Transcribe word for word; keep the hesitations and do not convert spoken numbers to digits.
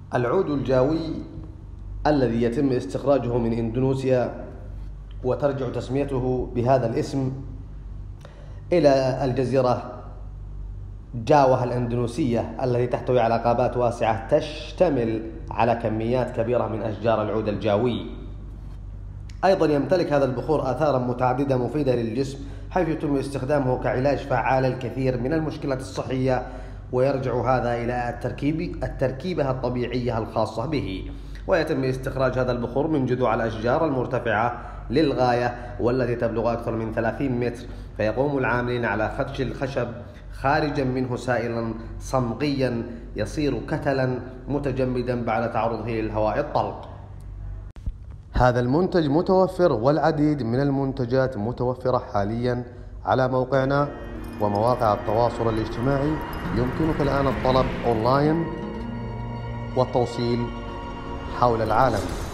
العود الجاوي الذي يتم استخراجه من إندونيسيا وترجع تسميته بهذا الاسم إلى الجزيرة جاوة الإندونيسية التي تحتوي على غابات واسعة تشتمل على كميات كبيرة من أشجار العود الجاوي. أيضا يمتلك هذا البخور آثارا متعددة مفيدة للجسم، حيث يتم استخدامه كعلاج فعال الكثير من المشكلات الصحية، ويرجع هذا إلى التركيب التركيبة الطبيعية الخاصة به. ويتم استخراج هذا البخور من جذوع الأشجار المرتفعة للغاية والتي تبلغ أكثر من ثلاثين متر، فيقوم العاملين على خدش الخشب خارجا منه سائلا صمغيا يصير كتلا متجمدا بعد تعرضه للهواء الطلق. هذا المنتج متوفر والعديد من المنتجات متوفرة حاليا على موقعنا ومواقع التواصل الاجتماعي. يمكنك الآن الطلب أونلاين والتوصيل حول العالم.